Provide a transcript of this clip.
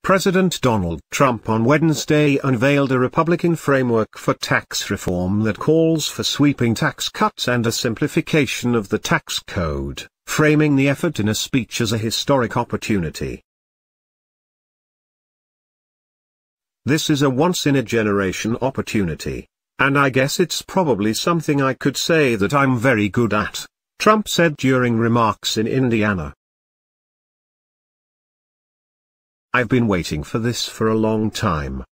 President Donald Trump on Wednesday unveiled a Republican framework for tax reform that calls for sweeping tax cuts and a simplification of the tax code, framing the effort in a speech as a historic opportunity. "This is a once-in-a-generation opportunity, and I guess it's probably something I could say that I'm very good at," Trump said during remarks in Indiana. "I've been waiting for this for a long time.